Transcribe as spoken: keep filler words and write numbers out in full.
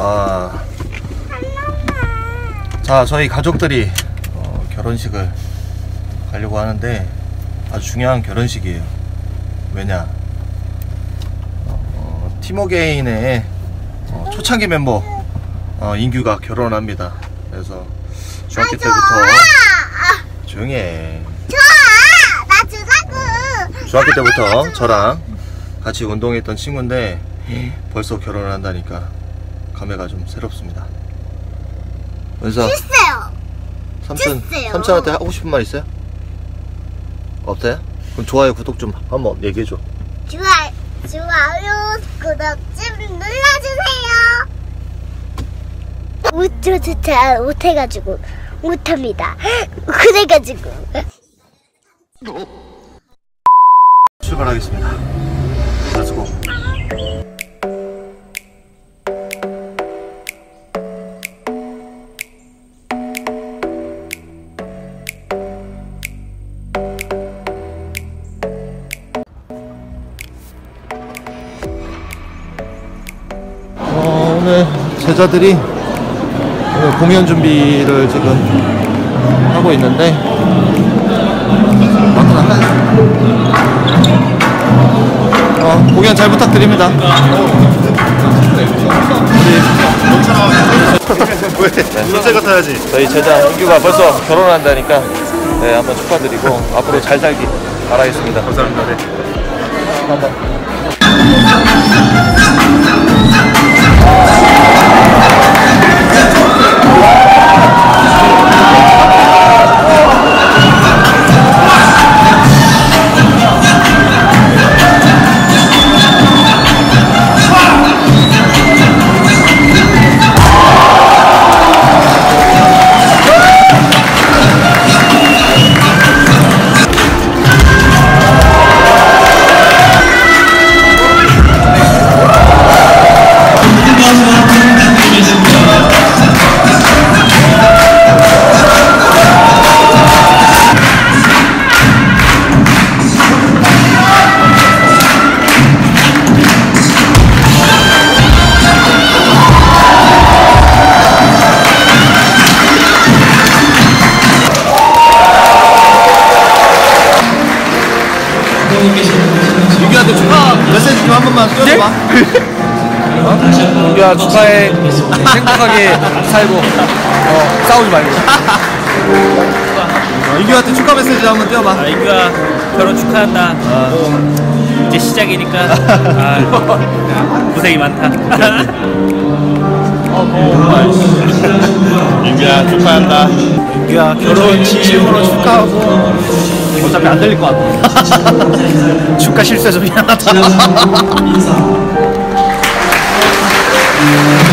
아, 자, 저희 가족들이 어, 결혼식을 가려고 하는데 아주 중요한 결혼식이에요. 왜냐, 어, 티모게인의 어, 초창기 멤버 어, 인규가 결혼합니다. 그래서 중학교 때부터 조용히 해. 나 주라고. 중학교 때부터 저랑 같이 운동했던 친구인데 벌써 결혼을 한다니까 감회가 좀 새롭습니다. 은서, 있어요. 삼촌, 주세요. 삼촌한테 하고 싶은 말 있어요? 없어요? 그럼 좋아요, 구독 좀 한번 얘기해줘. 좋아요, 좋아요, 구독 좀 눌러주세요. 못해서 잘 못해가지고 못합니다. 그래가지고 출발하겠습니다. 렛츠고. 어, 오늘 제자들이 오늘 공연 준비를 지금 하고 있는데 어, 공연 잘 부탁드립니다. 왜? 선생 같아야지. 저희 제자 인규가 벌써 결혼한다니까 네, 한번 축하드리고 앞으로 잘 살기 바라겠습니다. 감사합니다. 네. 한번. 인규한테 축하 메시지 좀 한 번만 띄워줘봐. 어? 인규야 축하해. 행복하게 살고 어, 싸우지 말고. 어, 인규한테 축하 메시지 한번 띄워봐. 아, 인규야 결혼 축하한다. 아. 뭐, 이제 시작이니까 아, 고생이 많다. 어, 뭐, 인규야 축하한다. 인규야 결혼 진심으로 축하하고. 어차피 안 들릴 것 같아. 축하 실수해서 미안하다.